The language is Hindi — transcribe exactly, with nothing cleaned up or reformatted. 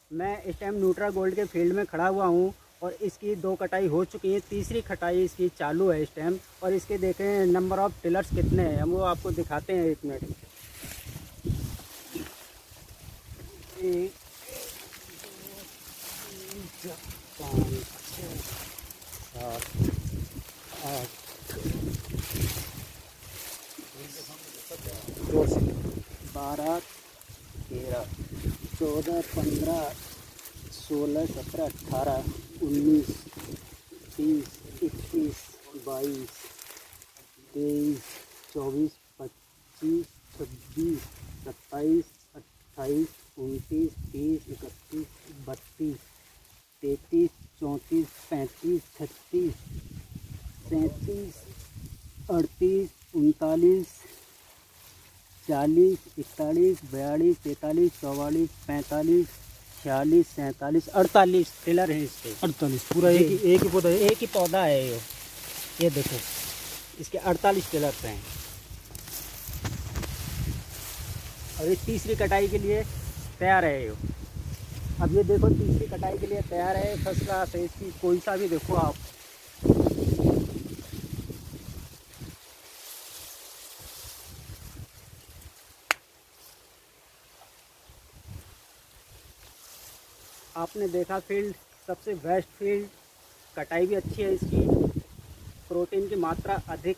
मैं इस टाइम न्यूट्रा गोल्ड के फील्ड में खड़ा हुआ हूँ और इसकी दो कटाई हो चुकी है, तीसरी कटाई इसकी चालू है इस टाइम। और इसके देखें नंबर ऑफ टिलर्स कितने हैं, हम वो आपको दिखाते हैं। एक मिनट। एक, दो, तीन, पाँच, छः, सात, आठ, बारह, तेरह, चौदह, पंद्रह, सोलह, सत्रह, अठारह, उन्नीस, बीस, इक्कीस, बाईस, तेईस, चौबीस, पच्चीस, छब्बीस, सत्ताईस, अट्ठाईस, उनतीस, तीस, इकतीस, बत्तीस, तैंतीस, चौंतीस, पैंतीस, छत्तीस, सैंतीस, अड़तीस, उनतालीस, चालीस, इकतालीस, बयालीस, तैंतालीस, चौवालीस, पैंतालीस, छियालीस, सैंतालीस, अड़तालीस टिलर हैं इसके। अड़तालीस पूरा एक ही एक ही पौधा है। एक ही पौधा है ये ये देखो, इसके अड़तालीस टिलर्स हैं। और ये तीसरी कटाई के लिए तैयार है ये। अब ये देखो तीसरी कटाई के लिए तैयार है, फर्स्ट क्लास है इसकी। कोई सा भी देखो आप। आपने देखा फील्ड, सबसे बेस्ट फील्ड, कटाई भी अच्छी है इसकी, प्रोटीन की मात्रा अधिक